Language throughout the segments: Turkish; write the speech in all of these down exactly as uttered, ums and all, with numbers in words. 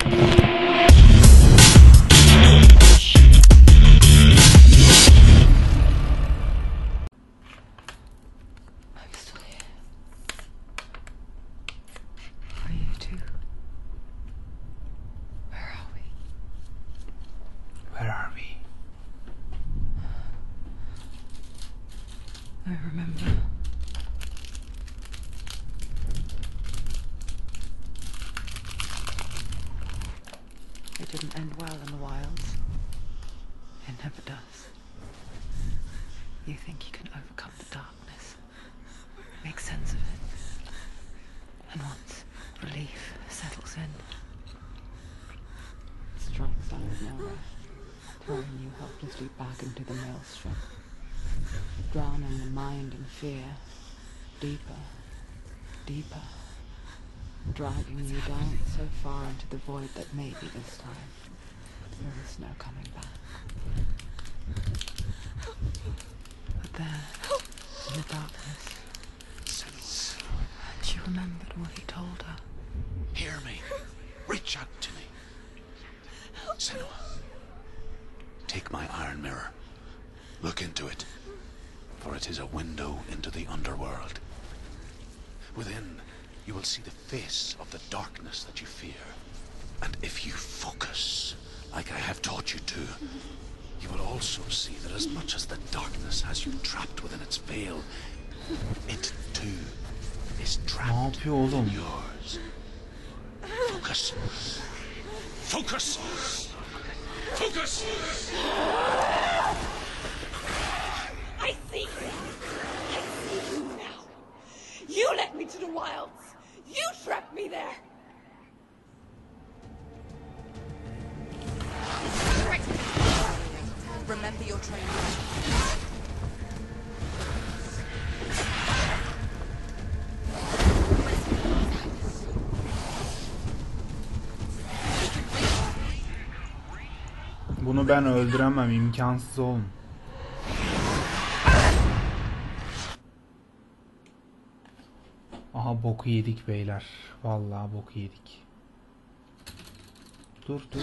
I remember. It didn't end well in the wilds. It never does. You think you can overcome the darkness, make sense of it, and once relief settles in, it strikes out of nowhere, throwing you helplessly back into the maelstrom, drowning the mind in fear, deeper, deeper, dragging you down so far into the void that maybe this time there is no coming back. But there, in the darkness, she remembered what he told her. Hear me. Reach out to me. Senua, take my iron mirror. Look into it, for it is a window into the underworld. Within, you will see the face of the darkness that you fear. And if you focus, like I have taught you to, you will also see that as much as the darkness has you trapped within its veil, it too is trapped in yours. Focus. Focus. Focus. I see you. I see you now. You led me to the wilds. You trapped me there. Remember your training. Bunu ben öldüremem, imkansız oğlum. Aha boku yedik beyler. Vallahi boku yedik. Dur dur.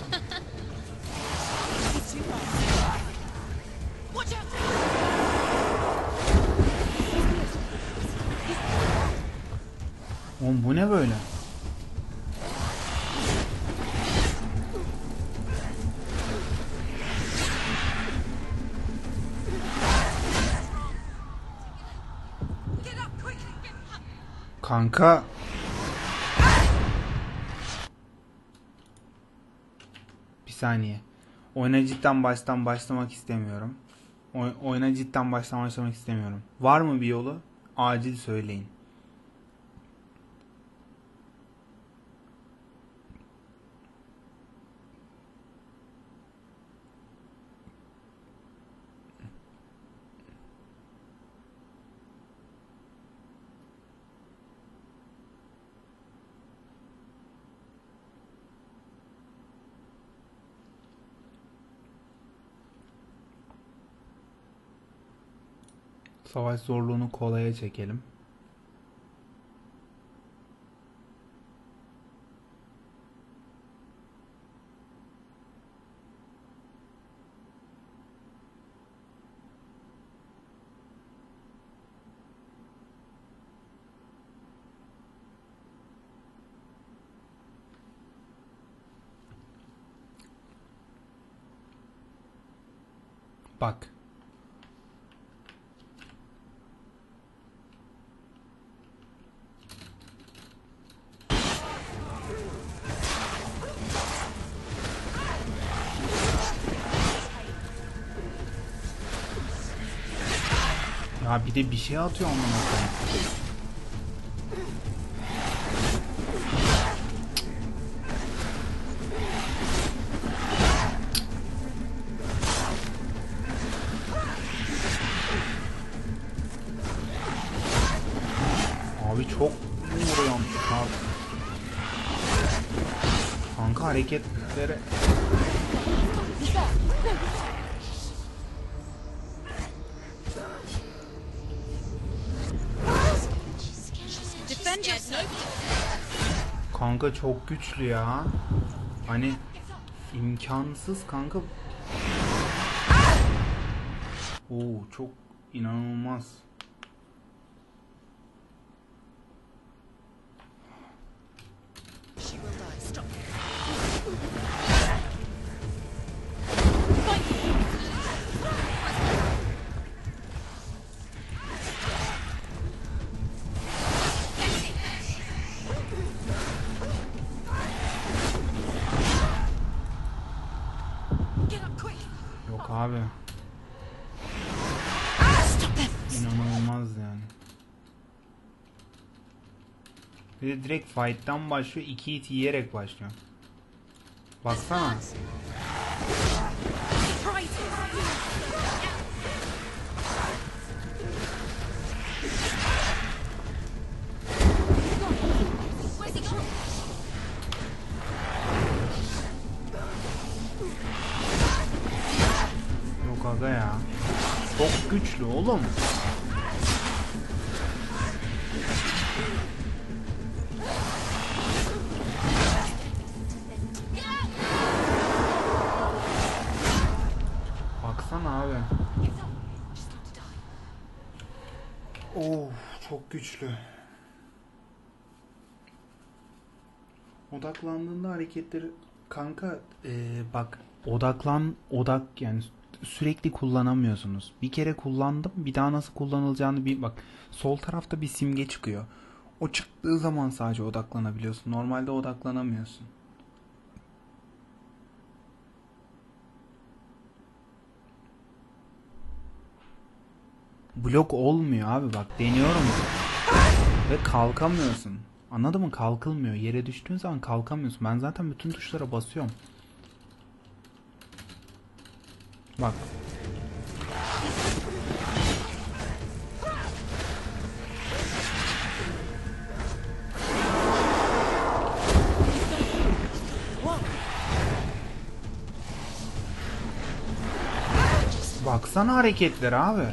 Oğlum bu ne böyle? Kanka. Bir saniye. Oyuna cidden baştan başlamak istemiyorum. Oy oyuna cidden baştan başlamak istemiyorum. Var mı bir yolu? Acil söyleyin. Savaş zorluğunu kolaya çekelim. Bak. Ya bir de bir şey atıyor ondan sonra. Abi çok vuruyorum abi. Kanka hareketlere. Kanka çok güçlü ya. Hani imkansız kanka. Oo, çok inanılmaz. Yok abi. İnanılmaz yani. Bir de direkt fight'tan başlıyor. İki hit yiyerek başlıyor. Baksana. Yok aga ya. Çok güçlü oğlum. Baksana abi. Of, çok güçlü. Odaklandığında hareketleri kanka ee, bak odaklan odak yani sürekli kullanamıyorsunuz. Bir kere kullandım, bir daha nasıl kullanılacağını bir bak. Sol tarafta bir simge çıkıyor. O çıktığı zaman sadece odaklanabiliyorsun. Normalde odaklanamıyorsun. Blok olmuyor abi bak, deniyorum ve kalkamıyorsun. Anladın mı? Kalkılmıyor. Yere düştüğün zaman kalkamıyorsun. Ben zaten bütün tuşlara basıyorum. Bak. Baksana hareketler abi.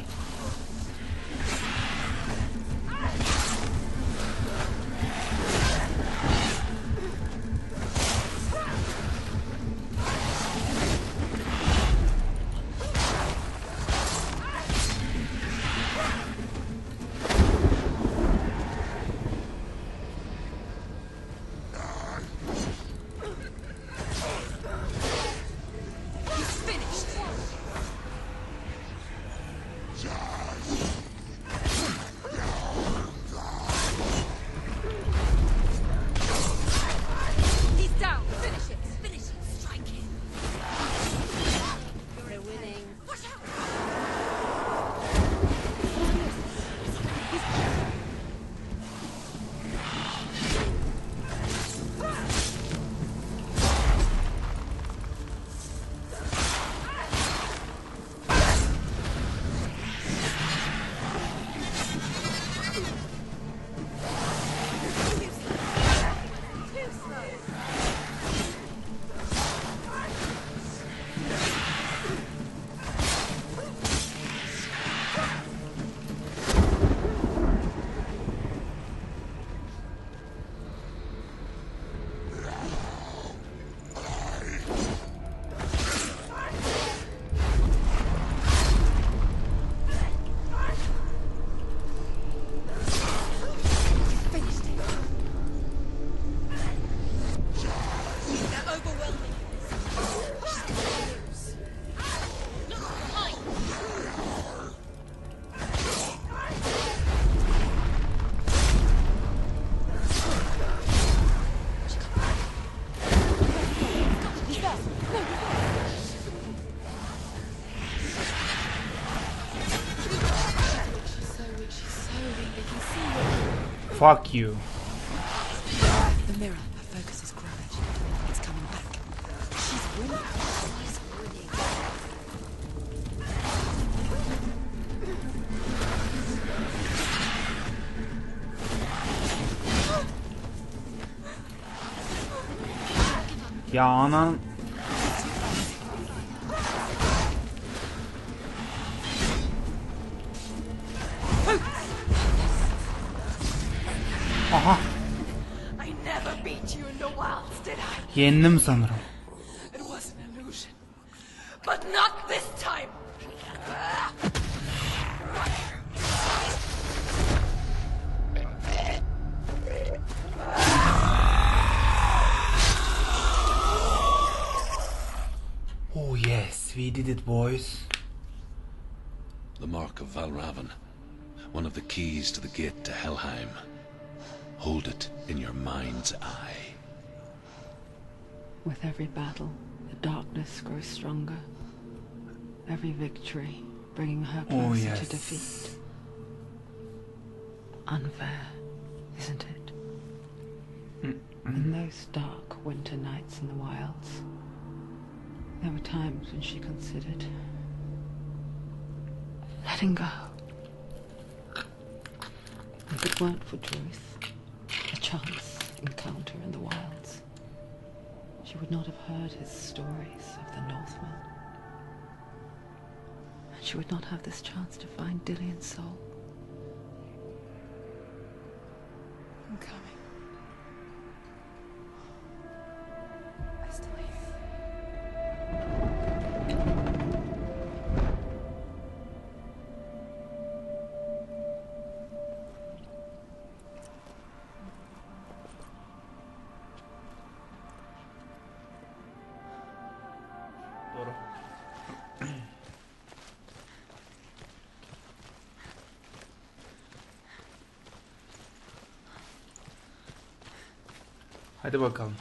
Fuck you. The mirror, her focus is courage. It's coming back. She's winning. She's winning. Ya anan. Aha. I never beat you in the wilds, did I? Yendim sanırım. It was an illusion. But not this time. Oh yes, we did it, boys. The mark of Valravan. One of the keys to the gate to Helheim. Hold it in your mind's eye. With every battle, the darkness grows stronger. Every victory bringing her closer Oh, yes. to defeat. Unfair, isn't it? In those dark winter nights in the wilds, there were times when she considered letting go. If it weren't for Druth, a chance encounter in the wilds, she would not have heard his stories of the Northmen. And she would not have this chance to find Dillion's soul. I'm coming. I still hear you. Doğru. Hadi bakalım.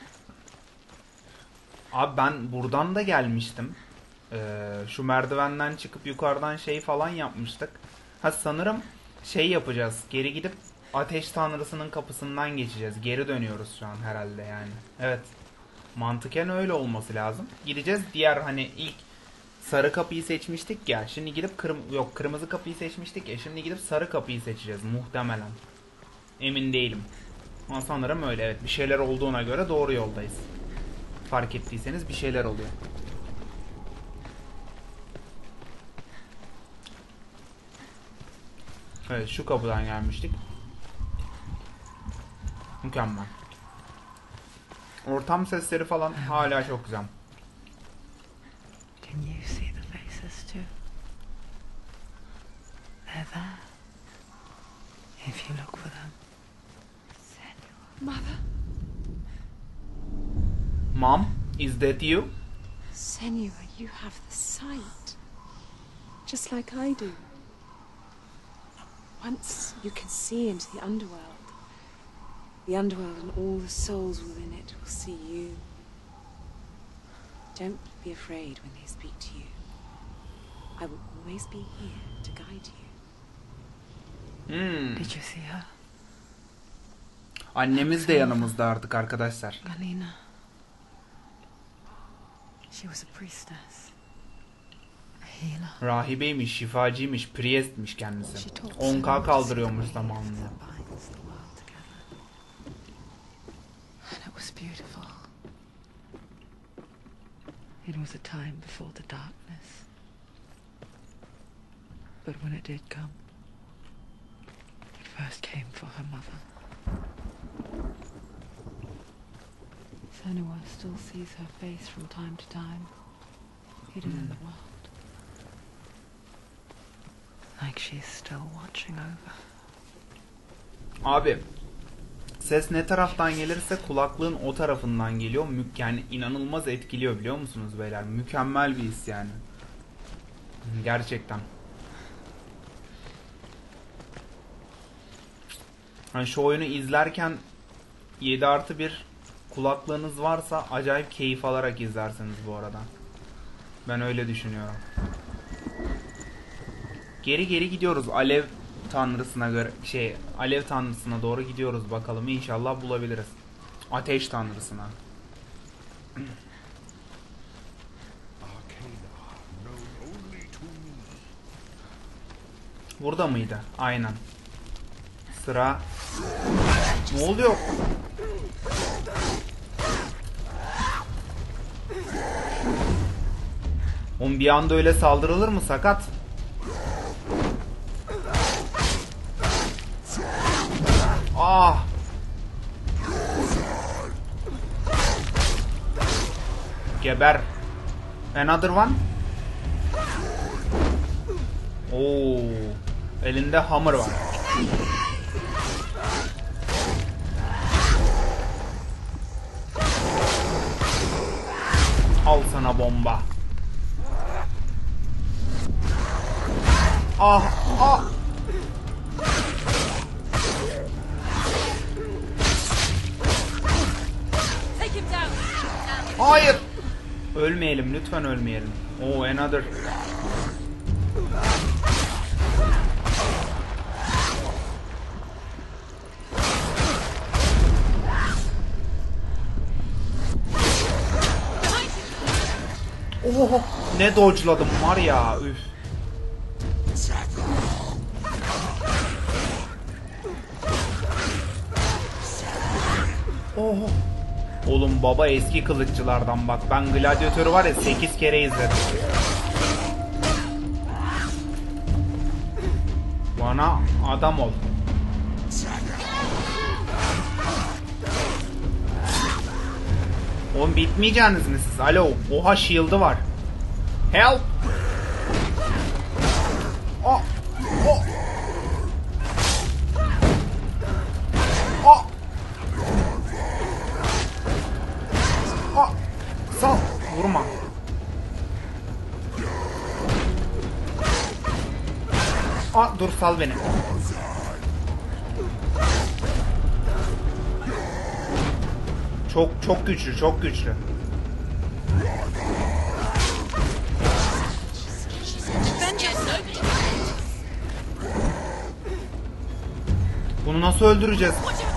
Abi ben buradan da gelmiştim. Ee, şu merdivenden çıkıp yukarıdan şey falan yapmıştık. Ha sanırım şey yapacağız. Geri gidip ateş tanrısının kapısından geçeceğiz. Geri dönüyoruz şu an herhalde yani. Evet. Mantıken öyle olması lazım. Gideceğiz diğer hani ilk sarı kapıyı seçmiştik ya. Şimdi gidip kırm yok kırmızı kapıyı seçmiştik ya. Şimdi gidip sarı kapıyı seçeceğiz muhtemelen. Emin değilim. Ama sanırım öyle, evet. Bir şeyler olduğuna göre doğru yoldayız. Fark ettiyseniz bir şeyler oluyor. Evet, şu kapıdan gelmiştik. Mükemmel. Ortam sesleri falan hala çok güzel. Can you see the faces too? They're there. If you look for them. Mother? Mom, is that you? Senua, you have the sight. Just like I do. Once you can see into the underworld, the underworld and all the souls within it will see you. Don't be afraid when they speak to you. I will always be here to guide you. Hmm. Did you see her? Annemiz de yanımızda artık arkadaşlar. Galina. She was a priestess. A healer. Rahibeymiş, şifacıymış, priestmiş kendisi. She taught on K Senua kaldırıyormuş to zamanında. that binds the world together. And it was beautiful. It was a time before the darkness. But when it did come, it first came for her mother. Senua still sees her face from time to time, hidden in the world. Like she's still watching over. Abi, ses ne taraftan gelirse kulaklığın o tarafından geliyor. Mü yani inanılmaz etkiliyor, biliyor musunuz beyler? Mükemmel bir his yani. Gerçekten. Hani şu oyunu izlerken yedi artı bir kulaklığınız varsa acayip keyif alarak izlersiniz bu arada. Ben öyle düşünüyorum. Geri geri gidiyoruz alev tanrısına göre, şey alev tanrısına doğru gidiyoruz, bakalım inşallah bulabiliriz. Ateş tanrısına. Burada mıydı? Aynen. Sıra. Ne oluyor? Oğlum bir anda öyle saldırılır mı sakat? Ah! Geber. Another one. Oo. Elinde hammer var. Al sana bomba. Ah ah. Hayır. Ölmeyelim, lütfen ölmeyelim. Oh, another. Oh, ne dodge'ladım var ya. Üf. Oh. Oğlum baba eski kılıççılardan bak. Ben Gladiatör'ü var ya sekiz kere izledim. Bana adam ol. Oğlum bitmeyeceğiniz mi siz? Alo. Oha shield'ı var. Help. Oh. Oh. Oh. Oh. Sal. Vurma. Ah, dur sal beni. Çok çok güçlü, çok güçlü. Bunu nasıl öldüreceğiz?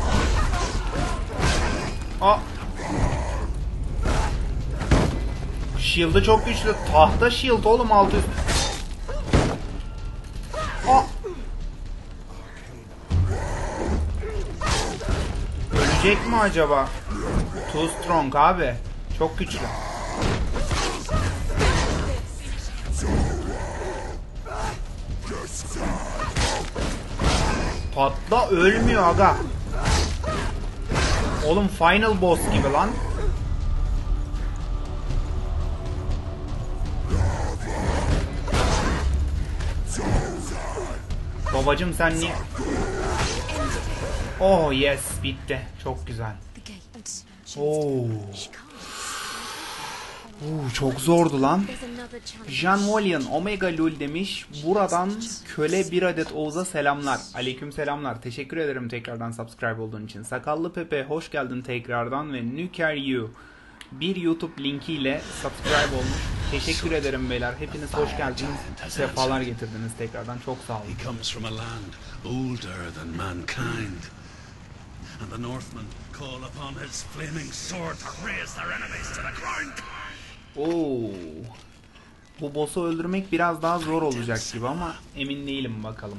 Aa. Shield'ı çok güçlü. Tahta shield oğlum, altı üst. Aa. Ölecek mi acaba? Too strong abi. Çok güçlü. Patla ölmüyor aga. Oğlum final boss gibi lan. Babacım sen niye? Oh yes, bitti. Çok güzel. Oo. Oo, çok zordu lan. Jean Wolian Omega Lul demiş. Buradan köle bir adet Oğuz'a selamlar. Aleyküm selamlar. Teşekkür ederim tekrardan subscribe olduğun için. Sakallı Pepe hoş geldin tekrardan ve Nuker You bir YouTube linkiyle subscribe olmuş. Teşekkür ederim beyler. Hepiniz hoş geldiniz. Sefalar getirdiniz tekrardan. Çok sağ olun. He comes from a land older than mankind. And the Northmen call upon his flaming sword to raise their enemies to the ground. Oo. Bu boss'u öldürmek biraz daha zor olacak gibi ama emin değilim, bakalım.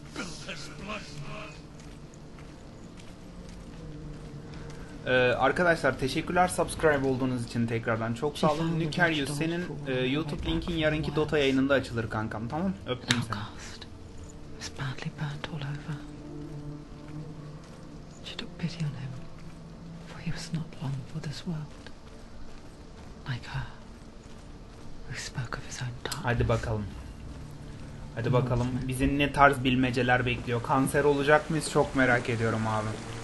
Ee, arkadaşlar teşekkürler subscribe olduğunuz için tekrardan. Çok sağ olun. Nükerius, senin e, YouTube linkin yarınki Dota yayınında açılır kankam, tamam? Öptüm seni. She took pity on him, for he was not long for this world. Like her, who spoke of his own dark. Hadi bakalım. Hadi bakalım. Bizi ne tarz bilmeceler bekliyor? Kanser olacak mıyız? Çok merak ediyorum abi.